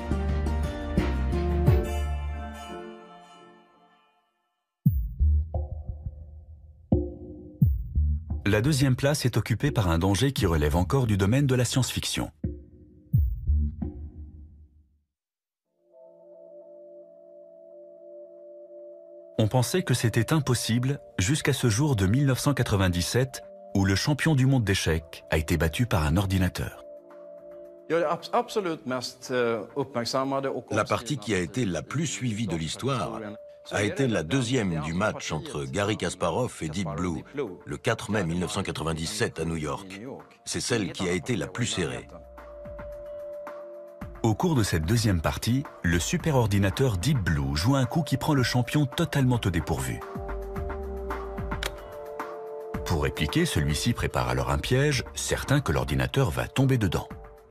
Speaker 1: La deuxième place est occupée par un danger qui relève encore du domaine de la science-fiction. On pensait que c'était impossible jusqu'à ce jour de mille neuf cent quatre-vingt-dix-sept où le champion du monde d'échecs a été battu par un ordinateur.
Speaker 10: La partie qui a été la plus suivie de l'histoire a été la deuxième du match entre Garry Kasparov et Deep Blue, le quatre mai mille neuf cent quatre-vingt-dix-sept à New York. C'est celle qui a été la plus serrée.
Speaker 1: Au cours de cette deuxième partie, le superordinateur Deep Blue joue un coup qui prend le champion totalement au dépourvu. Pour répliquer, celui-ci prépare alors un piège, certain que l'ordinateur va tomber dedans.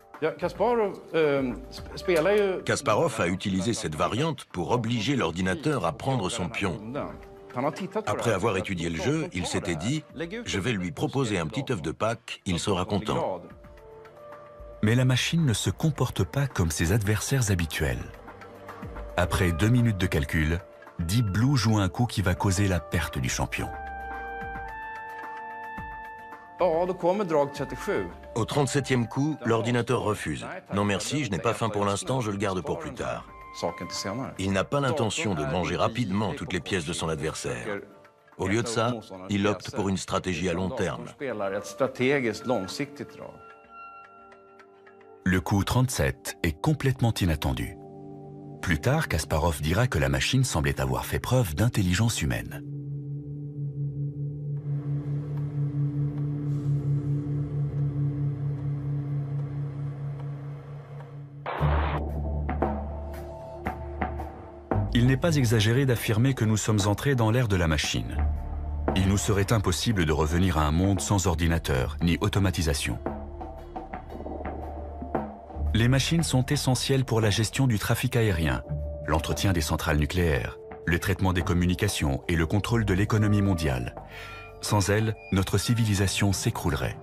Speaker 10: Kasparov a utilisé cette variante pour obliger l'ordinateur à prendre son pion. Après avoir étudié le jeu, il s'était dit « Je vais lui proposer un petit œuf de Pâques, il sera content ».
Speaker 1: Mais la machine ne se comporte pas comme ses adversaires habituels. Après deux minutes de calcul, Deep Blue joue un coup qui va causer la perte du champion.
Speaker 10: Au trente-septième coup, l'ordinateur refuse. « Non merci, je n'ai pas faim pour l'instant, je le garde pour plus tard ». Il n'a pas l'intention de manger rapidement toutes les pièces de son adversaire. Au lieu de ça, il opte pour une stratégie à long terme.
Speaker 1: Le coup trente-sept est complètement inattendu. Plus tard, Kasparov dira que la machine semblait avoir fait preuve d'intelligence humaine. Il n'est pas exagéré d'affirmer que nous sommes entrés dans l'ère de la machine. Il nous serait impossible de revenir à un monde sans ordinateur ni automatisation. Les machines sont essentielles pour la gestion du trafic aérien, l'entretien des centrales nucléaires, le traitement des communications et le contrôle de l'économie mondiale. Sans elles, notre civilisation s'écroulerait.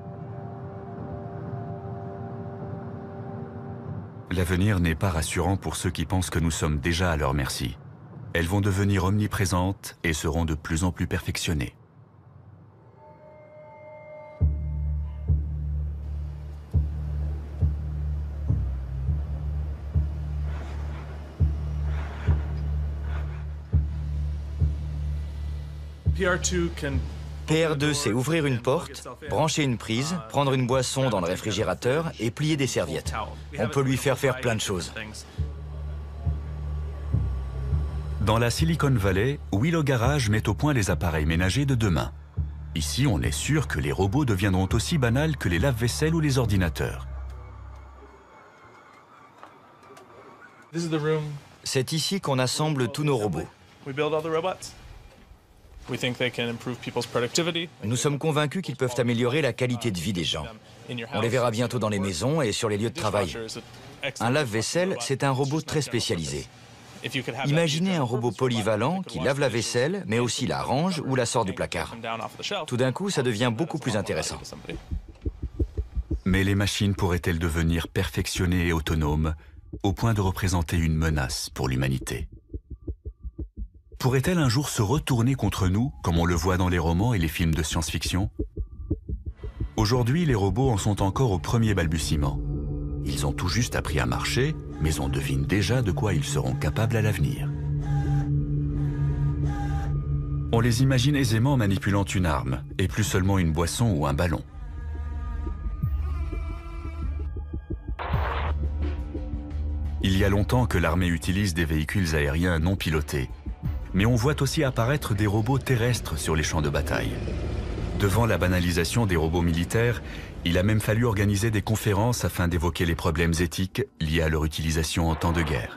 Speaker 1: L'avenir n'est pas rassurant pour ceux qui pensent que nous sommes déjà à leur merci. Elles vont devenir omniprésentes et seront de plus en plus perfectionnées.
Speaker 13: P R deux, c'est ouvrir une porte, brancher une prise, prendre une boisson dans le réfrigérateur et plier des serviettes. On peut lui faire faire plein de choses.
Speaker 1: Dans la Silicon Valley, Willow Garage met au point les appareils ménagers de demain. Ici, on est sûr que les robots deviendront aussi banals que les lave-vaisselle ou les ordinateurs.
Speaker 13: C'est ici qu'on assemble tous nos robots. Nous sommes convaincus qu'ils peuvent améliorer la qualité de vie des gens. On les verra bientôt dans les maisons et sur les lieux de travail. Un lave-vaisselle, c'est un robot très spécialisé. Imaginez un robot polyvalent qui lave la vaisselle, mais aussi la range ou la sort du placard. Tout d'un coup, ça devient beaucoup plus intéressant.
Speaker 1: Mais les machines pourraient-elles devenir perfectionnées et autonomes, au point de représenter une menace pour l'humanité? Pourrait-elle un jour se retourner contre nous, comme on le voit dans les romans et les films de science-fiction? Aujourd'hui, les robots en sont encore au premier balbutiement. Ils ont tout juste appris à marcher, mais on devine déjà de quoi ils seront capables à l'avenir. On les imagine aisément manipulant une arme, et plus seulement une boisson ou un ballon. Il y a longtemps que l'armée utilise des véhicules aériens non pilotés, mais on voit aussi apparaître des robots terrestres sur les champs de bataille. Devant la banalisation des robots militaires, il a même fallu organiser des conférences afin d'évoquer les problèmes éthiques liés à leur utilisation en temps de guerre.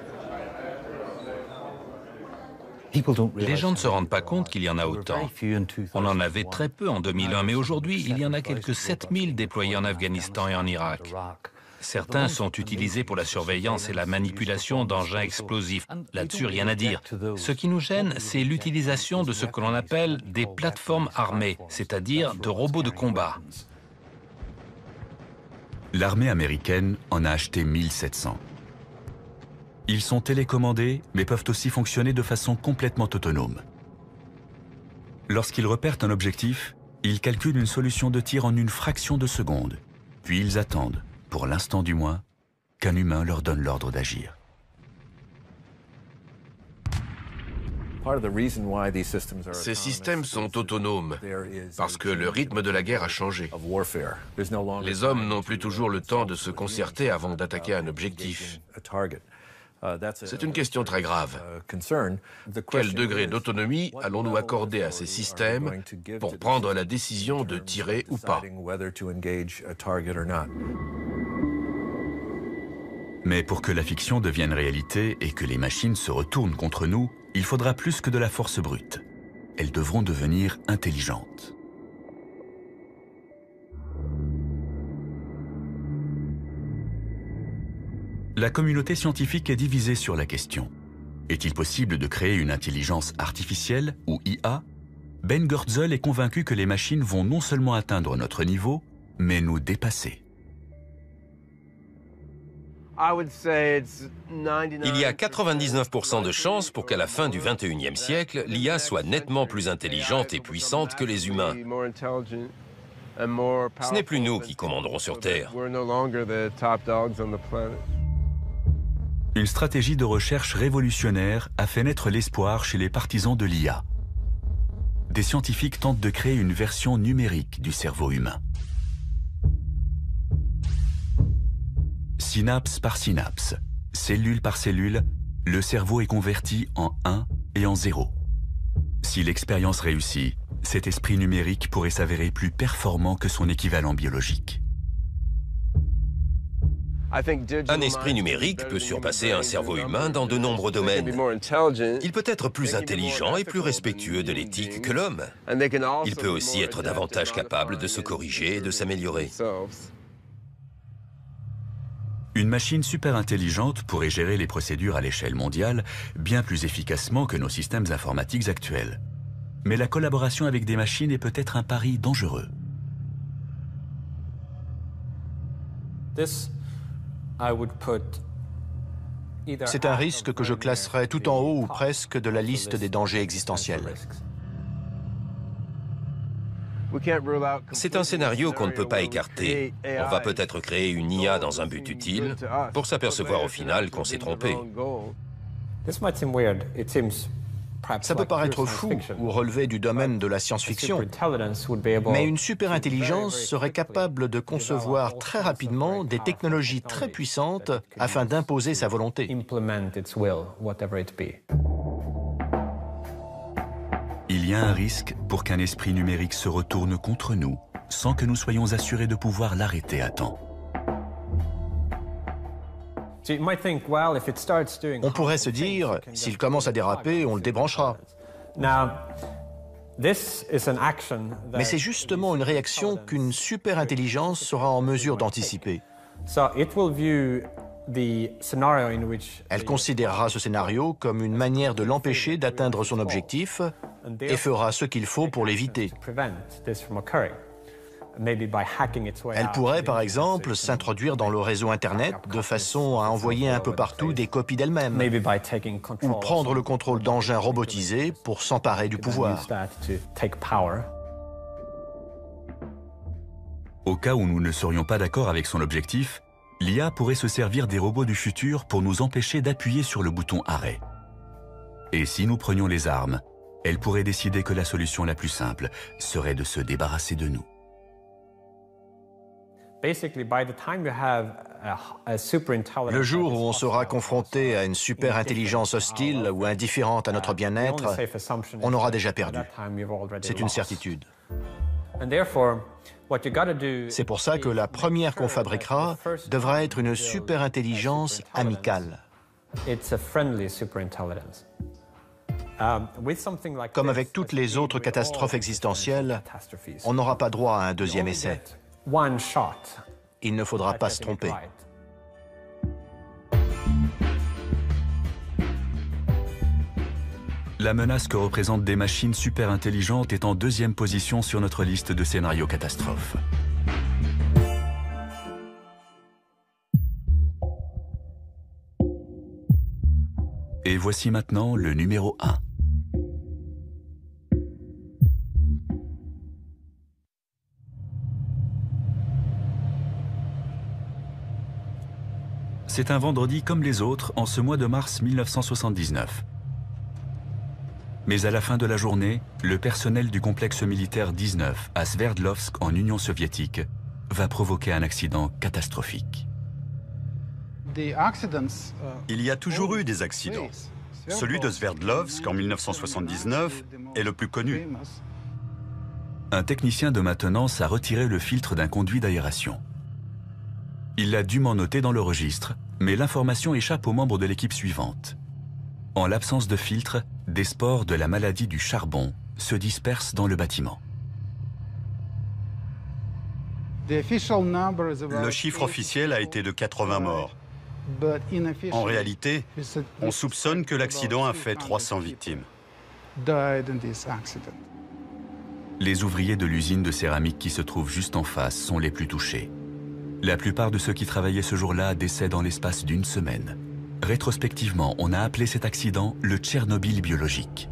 Speaker 3: Les gens ne se rendent pas compte qu'il y en a autant. On en avait très peu en deux mille un, mais aujourd'hui, il y en a quelques sept mille déployés en Afghanistan et en Irak. Certains sont utilisés pour la surveillance et la manipulation d'engins explosifs. Là-dessus, rien à dire. Ce qui nous gêne, c'est l'utilisation de ce que l'on appelle des plateformes armées, c'est-à-dire de robots de combat.
Speaker 1: L'armée américaine en a acheté mille sept cents. Ils sont télécommandés, mais peuvent aussi fonctionner de façon complètement autonome. Lorsqu'ils repèrent un objectif, ils calculent une solution de tir en une fraction de seconde. Puis ils attendent, pour l'instant du moins, qu'un humain leur donne l'ordre d'agir.
Speaker 9: Ces systèmes sont autonomes parce que le rythme de la guerre a changé. Les hommes n'ont plus toujours le temps de se concerter avant d'attaquer un objectif. C'est une question très grave. Quel degré d'autonomie allons-nous accorder à ces systèmes pour prendre la décision de tirer ou pas?
Speaker 1: Mais pour que la fiction devienne réalité et que les machines se retournent contre nous, il faudra plus que de la force brute. Elles devront devenir intelligentes. La communauté scientifique est divisée sur la question. Est-il possible de créer une intelligence artificielle, ou I A? Ben Goertzel est convaincu que les machines vont non seulement atteindre notre niveau, mais nous dépasser.
Speaker 5: Il y a quatre-vingt-dix-neuf pour cent de chances pour qu'à la fin du vingt et unième siècle, l'I A soit nettement plus intelligente et puissante que les humains. Ce n'est plus nous qui commanderons sur Terre.
Speaker 1: Une stratégie de recherche révolutionnaire a fait naître l'espoir chez les partisans de l'I A. Des scientifiques tentent de créer une version numérique du cerveau humain. Synapse par synapse, cellule par cellule, le cerveau est converti en un et en zéro. Si l'expérience réussit, cet esprit numérique pourrait s'avérer plus performant que son équivalent biologique.
Speaker 5: Un esprit numérique peut surpasser un cerveau humain dans de nombreux domaines. Il peut être plus intelligent et plus respectueux de l'éthique que l'homme. Il peut aussi être davantage capable de se corriger et de s'améliorer.
Speaker 1: Une machine super intelligente pourrait gérer les procédures à l'échelle mondiale bien plus efficacement que nos systèmes informatiques actuels. Mais la collaboration avec des machines est peut-être un pari dangereux.
Speaker 2: C'est un risque que je classerais tout en haut ou presque de la liste des dangers existentiels.
Speaker 5: C'est un scénario qu'on ne peut pas écarter. On va peut-être créer une I A dans un but utile pour s'apercevoir au final qu'on s'est trompé.
Speaker 2: Ça peut paraître fou ou relever du domaine de la science-fiction, mais une superintelligence serait capable de concevoir très rapidement des technologies très puissantes afin d'imposer sa volonté.
Speaker 1: Il y a un risque pour qu'un esprit numérique se retourne contre nous sans que nous soyons assurés de pouvoir l'arrêter à temps.
Speaker 2: On pourrait se dire, s'il commence à déraper, on le débranchera. Mais c'est justement une réaction qu'une superintelligence sera en mesure d'anticiper. Elle considérera ce scénario comme une manière de l'empêcher d'atteindre son objectif et fera ce qu'il faut pour l'éviter. Elle pourrait, par exemple, s'introduire dans le réseau Internet de façon à envoyer un peu partout des copies d'elle-même, ou prendre le contrôle d'engins robotisés pour s'emparer du pouvoir.
Speaker 1: Au cas où nous ne serions pas d'accord avec son objectif, l'I A pourrait se servir des robots du futur pour nous empêcher d'appuyer sur le bouton arrêt. Et si nous prenions les armes, elle pourrait décider que la solution la plus simple serait de se débarrasser de nous.
Speaker 2: Le jour où on sera confronté à une super-intelligence hostile ou indifférente à notre bien-être, on aura déjà perdu. C'est une certitude. C'est pour ça que la première qu'on fabriquera devra être une super-intelligence amicale. Comme avec toutes les autres catastrophes existentielles, on n'aura pas droit à un deuxième essai. Il ne faudra pas se tromper.
Speaker 1: La menace que représentent des machines super intelligentes est en deuxième position sur notre liste de scénarios catastrophes. Et voici maintenant le numéro un. C'est un vendredi comme les autres en ce mois de mars mille neuf cent soixante-dix-neuf. Mais à la fin de la journée, le personnel du complexe militaire dix-neuf à Sverdlovsk en Union soviétique va provoquer un accident catastrophique.
Speaker 14: Il y a toujours eu des accidents. Celui de Sverdlovsk en mille neuf cent soixante-dix-neuf est le plus connu.
Speaker 1: Un technicien de maintenance a retiré le filtre d'un conduit d'aération. Il l'a dûment noté dans le registre, mais l'information échappe aux membres de l'équipe suivante. En l'absence de filtre, des spores de la maladie du charbon se dispersent dans le bâtiment.
Speaker 14: Le chiffre officiel a été de quatre-vingts morts. En réalité, on soupçonne que l'accident a fait trois cents victimes.
Speaker 1: Les ouvriers de l'usine de céramique qui se trouve juste en face sont les plus touchés. La plupart de ceux qui travaillaient ce jour-là décèdent en l'espace d'une semaine. Rétrospectivement, on a appelé cet accident le Tchernobyl biologique.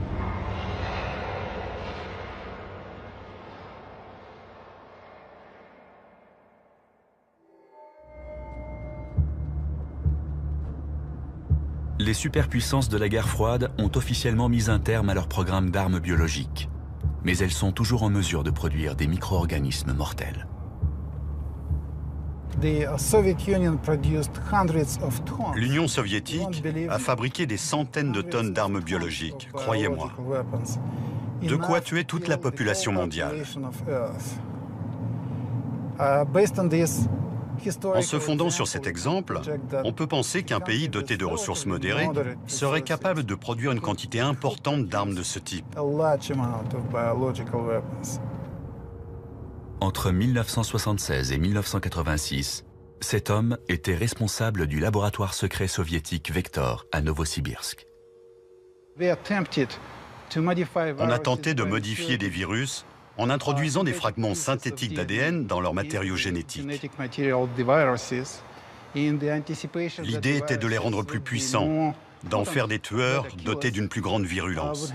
Speaker 1: Les superpuissances de la guerre froide ont officiellement mis un terme à leur programme d'armes biologiques. Mais elles sont toujours en mesure de produire des micro-organismes mortels.
Speaker 14: L'Union soviétique a fabriqué des centaines de tonnes d'armes biologiques, croyez-moi. De quoi tuer toute la population mondiale. En se fondant sur cet exemple, on peut penser qu'un pays doté de ressources modérées serait capable de produire une quantité importante d'armes de ce type.
Speaker 1: Entre mille neuf cent soixante-seize et mille neuf cent quatre-vingt-six, cet homme était responsable du laboratoire secret soviétique Vektor à Novosibirsk.
Speaker 14: On a tenté de modifier des virus en introduisant des fragments synthétiques d'A D N dans leurs matériaux génétiques. L'idée était de les rendre plus puissants, d'en faire des tueurs dotés d'une plus grande virulence.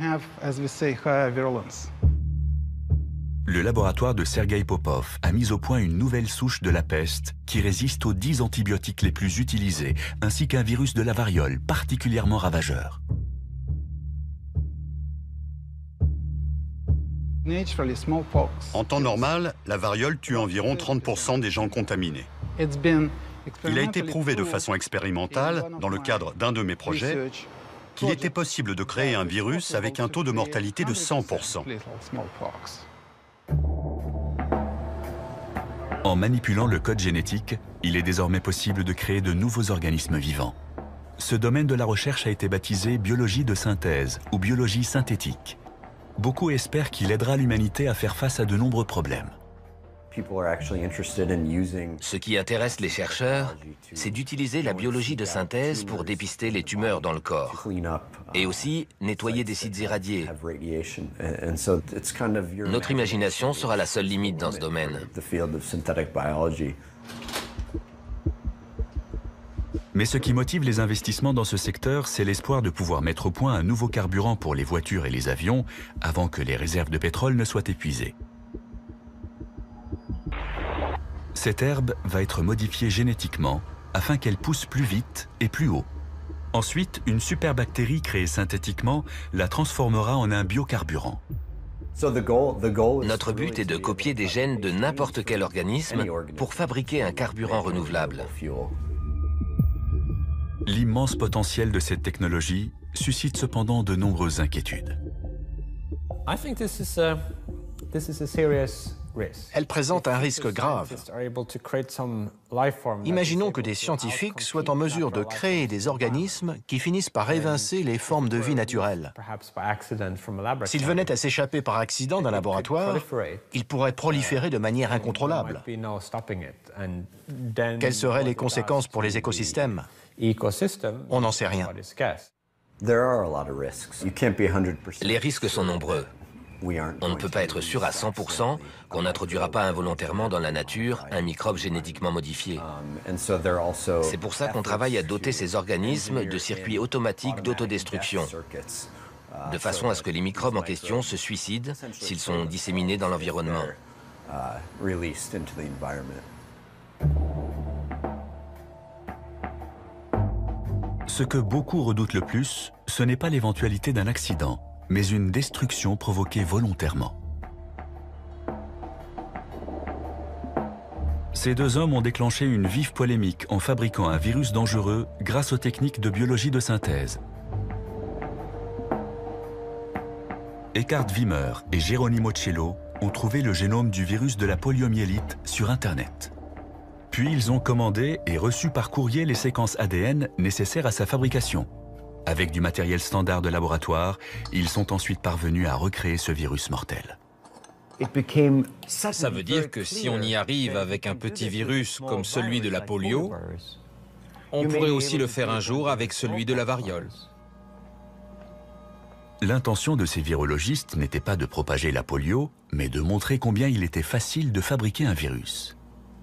Speaker 1: Le laboratoire de Sergueï Popov a mis au point une nouvelle souche de la peste qui résiste aux dix antibiotiques les plus utilisés, ainsi qu'un virus de la variole particulièrement ravageur.
Speaker 14: En temps normal, la variole tue environ trente pour cent des gens contaminés. Il a été prouvé de façon expérimentale, dans le cadre d'un de mes projets, qu'il était possible de créer un virus avec un taux de mortalité de cent pour cent.
Speaker 1: En manipulant le code génétique, il est désormais possible de créer de nouveaux organismes vivants. Ce domaine de la recherche a été baptisé biologie de synthèse ou biologie synthétique. Beaucoup espèrent qu'il aidera l'humanité à faire face à de nombreux problèmes.
Speaker 15: Ce qui intéresse les chercheurs, c'est d'utiliser la biologie de synthèse pour dépister les tumeurs dans le corps et aussi nettoyer des sites irradiés. Notre imagination sera la seule limite dans ce domaine.
Speaker 1: Mais ce qui motive les investissements dans ce secteur, c'est l'espoir de pouvoir mettre au point un nouveau carburant pour les voitures et les avions avant que les réserves de pétrole ne soient épuisées. Cette herbe va être modifiée génétiquement afin qu'elle pousse plus vite et plus haut. Ensuite, une superbactérie créée synthétiquement la transformera en un biocarburant.
Speaker 15: Notre but est de copier des gènes de n'importe quel organisme pour fabriquer un carburant renouvelable.
Speaker 1: L'immense potentiel de cette technologie suscite cependant de nombreuses inquiétudes.
Speaker 2: Elle présente un risque grave. Imaginons que des scientifiques soient en mesure de créer des organismes qui finissent par évincer les formes de vie naturelles. S'ils venaient à s'échapper par accident d'un laboratoire, ils pourraient proliférer de manière incontrôlable. Quelles seraient les conséquences pour les écosystèmes? On n'en sait rien.
Speaker 15: Les risques sont nombreux. On ne peut pas être sûr à cent pour cent qu'on n'introduira pas involontairement dans la nature un microbe génétiquement modifié. C'est pour ça qu'on travaille à doter ces organismes de circuits automatiques d'autodestruction, de façon à ce que les microbes en question se suicident s'ils sont disséminés dans l'environnement.
Speaker 1: Ce que beaucoup redoutent le plus, ce n'est pas l'éventualité d'un accident, mais une destruction provoquée volontairement. Ces deux hommes ont déclenché une vive polémique en fabriquant un virus dangereux grâce aux techniques de biologie de synthèse. Eckhard Wimmer et Geronimo Cello ont trouvé le génome du virus de la poliomyélite sur Internet. Puis ils ont commandé et reçu par courrier les séquences A D N nécessaires à sa fabrication. Avec du matériel standard de laboratoire, ils sont ensuite parvenus à recréer ce virus mortel.
Speaker 8: Ça veut dire que si on y arrive avec un petit virus comme celui de la polio, on pourrait aussi le faire un jour avec celui de la variole.
Speaker 1: L'intention de ces virologistes n'était pas de propager la polio, mais de montrer combien il était facile de fabriquer un virus.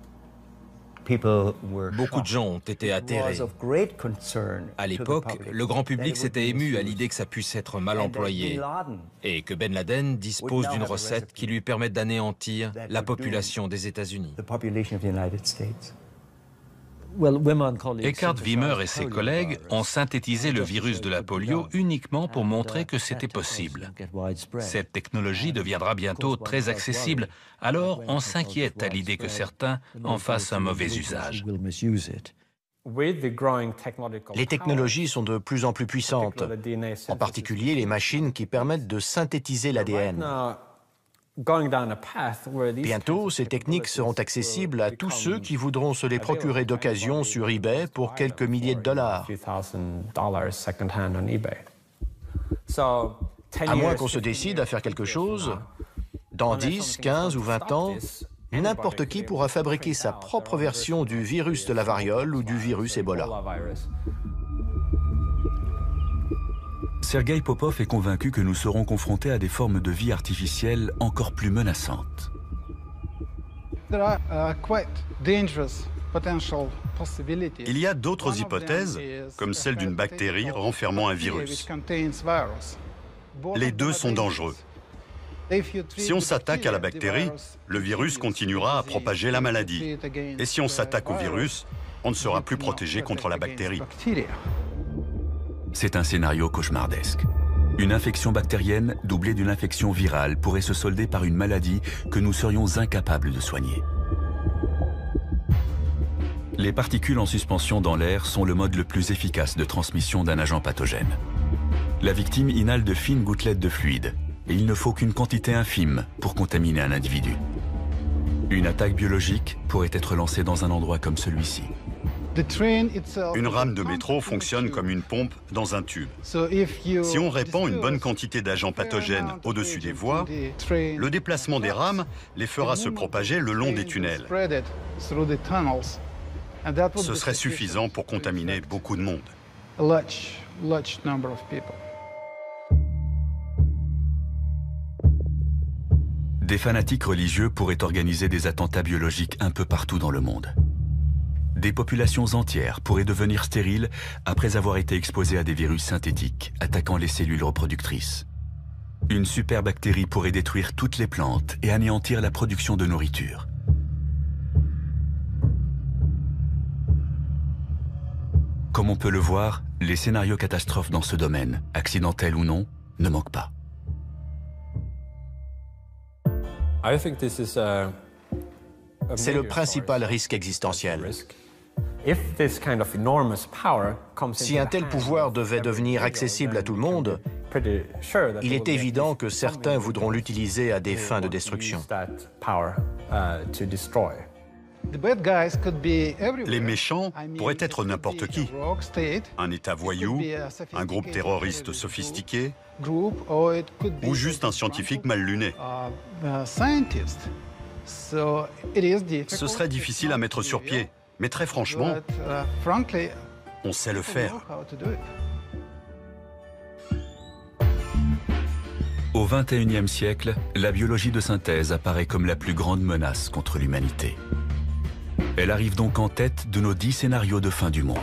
Speaker 8: Beaucoup de gens ont été atterrés. À l'époque, le grand public s'était ému à l'idée que ça puisse être mal employé et que Ben Laden dispose d'une recette qui lui permette d'anéantir la population des États-Unis.
Speaker 3: Eckhard Wimmer et ses collègues ont synthétisé le virus de la polio uniquement pour montrer que c'était possible. Cette technologie deviendra bientôt très accessible, alors on s'inquiète à l'idée que certains en fassent un mauvais usage.
Speaker 2: Les technologies sont de plus en plus puissantes, en particulier les machines qui permettent de synthétiser l'A D N. Bientôt, ces techniques seront accessibles à tous ceux qui voudront se les procurer d'occasion sur eBay pour quelques milliers de dollars. À moins qu'on se décide à faire quelque chose, dans dix, quinze ou vingt ans, n'importe qui pourra fabriquer sa propre version du virus de la variole ou du virus Ebola.
Speaker 1: Sergei Popov est convaincu que nous serons confrontés à des formes de vie artificielle encore plus menaçantes.
Speaker 14: Il y a d'autres hypothèses, comme celle d'une bactérie renfermant un virus. Les deux sont dangereux. Si on s'attaque à la bactérie, le virus continuera à propager la maladie. Et si on s'attaque au virus, on ne sera plus protégé contre la bactérie.
Speaker 1: C'est un scénario cauchemardesque. Une infection bactérienne doublée d'une infection virale pourrait se solder par une maladie que nous serions incapables de soigner. Les particules en suspension dans l'air sont le mode le plus efficace de transmission d'un agent pathogène. La victime inhale de fines gouttelettes de fluide, et il ne faut qu'une quantité infime pour contaminer un individu. Une attaque biologique pourrait être lancée dans un endroit comme celui-ci.
Speaker 14: Une rame de métro fonctionne comme une pompe dans un tube. Si on répand une bonne quantité d'agents pathogènes au-dessus des voies, le déplacement des rames les fera se propager le long des tunnels. Ce serait suffisant pour contaminer beaucoup de monde.
Speaker 1: Des fanatiques religieux pourraient organiser des attentats biologiques un peu partout dans le monde. Des populations entières pourraient devenir stériles après avoir été exposées à des virus synthétiques attaquant les cellules reproductrices. Une superbactérie pourrait détruire toutes les plantes et anéantir la production de nourriture. Comme on peut le voir, les scénarios catastrophes dans ce domaine, accidentels ou non, ne manquent pas.
Speaker 2: C'est le principal risque existentiel. Si un tel pouvoir devait devenir accessible à tout le monde, il est évident que certains voudront l'utiliser à des fins de destruction.
Speaker 14: Les méchants pourraient être n'importe qui. Un État voyou, un groupe terroriste sophistiqué, ou juste un scientifique mal luné. Ce serait difficile à mettre sur pied, mais très franchement, on sait le faire.
Speaker 1: Au vingt et unième siècle, la biologie de synthèse apparaît comme la plus grande menace contre l'humanité. Elle arrive donc en tête de nos dix scénarios de fin du monde.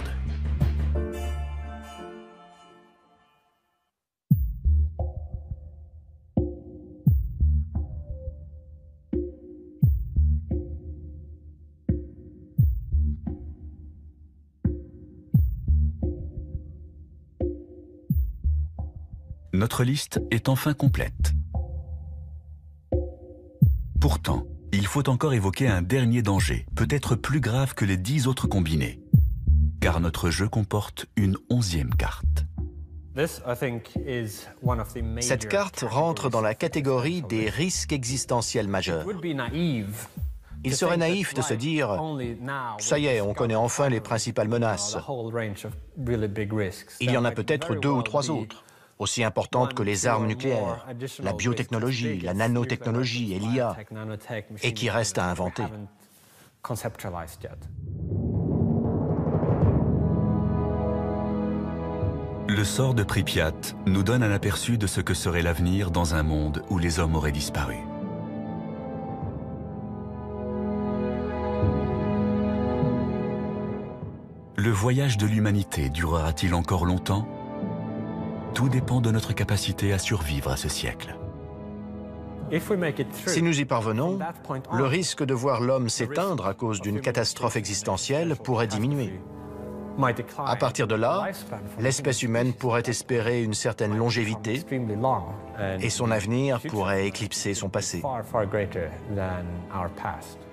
Speaker 1: Notre liste est enfin complète. Pourtant, il faut encore évoquer un dernier danger, peut-être plus grave que les dix autres combinés. Car notre jeu comporte une onzième carte.
Speaker 2: Cette carte rentre dans la catégorie des risques existentiels majeurs. Il serait naïf de se dire « ça y est, on connaît enfin les principales menaces ». Il y en a peut-être deux ou trois autres, aussi importantes que les armes nucléaires, la biotechnologie, la nanotechnologie et l'I A, et qui restent à inventer.
Speaker 1: Le sort de Pripyat nous donne un aperçu de ce que serait l'avenir dans un monde où les hommes auraient disparu. Le voyage de l'humanité durera-t-il encore longtemps ? Tout dépend de notre capacité à survivre à ce siècle.
Speaker 2: Si nous y parvenons, le risque de voir l'homme s'éteindre à cause d'une catastrophe existentielle pourrait diminuer. À partir de là, l'espèce humaine pourrait espérer une certaine longévité et son avenir pourrait éclipser son passé.